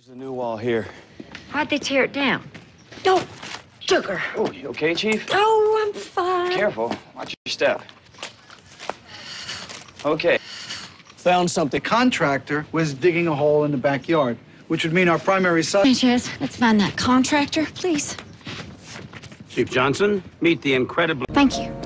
There's the new wall here. Why'd they tear it down? No, sugar. Oh, you okay, Chief? Oh, I'm fine. Careful. Watch your step. Okay. Found something. The contractor was digging a hole in the backyard, which would mean our primary suspect. Sanchez, let's find that contractor, please. Chief Johnson, meet the incredible... Thank you.